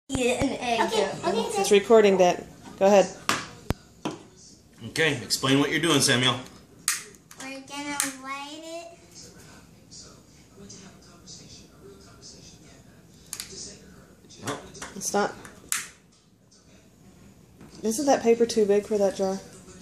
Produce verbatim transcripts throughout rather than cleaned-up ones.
Yeah, an egg. Okay, okay, It's recording that. Go ahead. Okay, explain what you're doing, Samuel. We're gonna light it. Oh, It's not. Isn't that paper too big for that jar?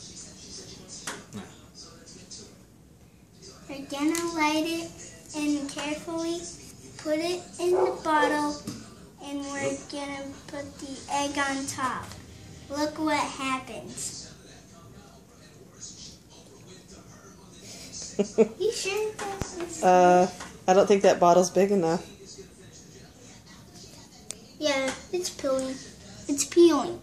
We're gonna light it and carefully put it in the bottle, and we're gonna put the egg on top. Look what happens. You sure this? uh, I don't think that bottle's big enough. Yeah, it's peeling. It's peeling.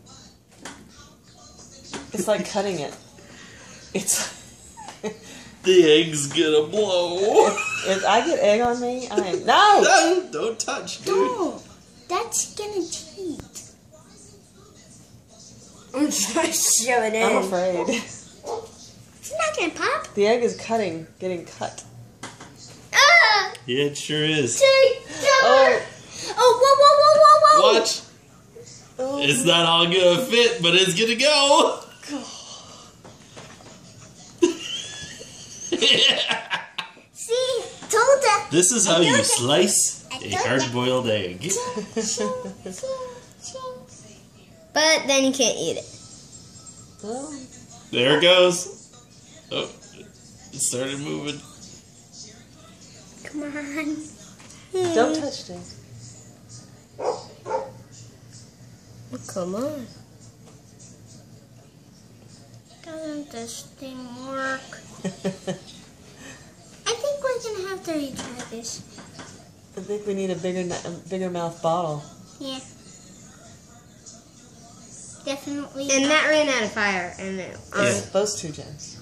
It's like cutting it. It's. the egg's gonna blow. If I get egg on me, I am no. No, don't touch, dude. Don't. That's gonna cheat. I'm trying to shove it in. I'm afraid. It's not gonna pop. The egg is cutting, getting cut. Ah! Yeah, it sure is. Take Oh. Oh, whoa, whoa, whoa, whoa, whoa! Watch. Oh. It's not all gonna fit, but it's gonna go. See, told ya. This is how you slice I a told ya. hard-boiled egg. But then you can't eat it. Oh. There it goes. Oh, it started moving. Come on. Don't touch it. Oh, come on. Doesn't this thing work? I think we're gonna have to retry this. I think we need a bigger, a bigger mouth bottle. Yeah. Definitely. And that ran out of fire. And it, um, Yeah. Those two gems.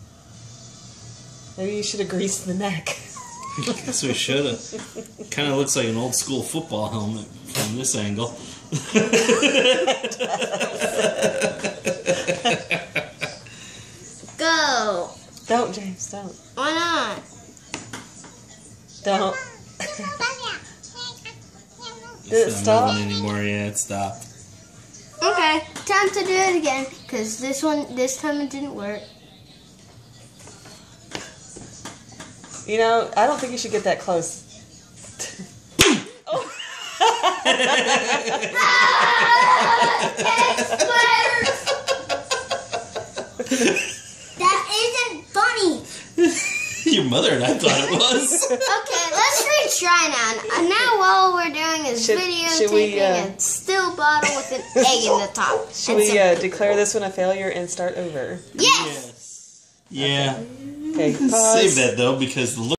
Maybe you should have greased the neck. Guess we should have. Kind of looks like an old school football helmet from this angle. Go. Don't, James, don't. Why not? Don't. Did it It's not stop? moving anymore. Yeah, it stopped. Okay, time to do it again. Because this one, this time it didn't work. You know, I don't think you should get that close. Oh. That isn't funny. Your mother and I thought it was. Okay, let's retry now. And now all we're doing is Should- should we, videotaping uh, a still bottle with an egg in the top. Should And we some- uh, declare this one a failure and start over? Yes! Yeah. Okay, pause. Save that though, because the look.